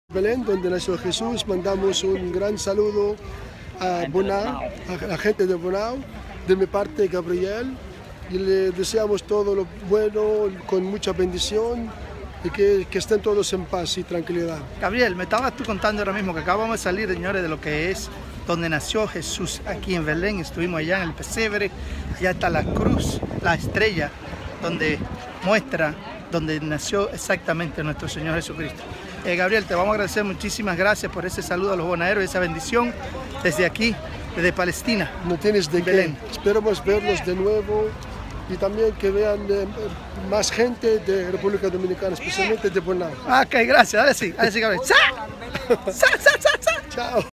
Belén, donde nació Jesús, mandamos un gran saludo a Bonao, a la gente de Bonao, de mi parte Gabriel, y le deseamos todo lo bueno, con mucha bendición, y que estén todos en paz y tranquilidad. Gabriel, me estabas tú contando ahora mismo que acabamos de salir, señores, de lo que es donde nació Jesús, aquí en Belén. Estuvimos allá en el pesebre, allá está la cruz, la estrella, donde muestra donde nació exactamente nuestro Señor Jesucristo. Gabriel, te vamos a agradecer, muchísimas gracias por ese saludo a los bonaeros, esa bendición desde aquí, desde Palestina. No tienes de qué. Esperamos verlos de nuevo y también que vean más gente de República Dominicana, especialmente de Bonao. Ok, gracias. Ahora sí, Gabriel. ¡Sa! ¡Sa, sa, sa, sa! Chao.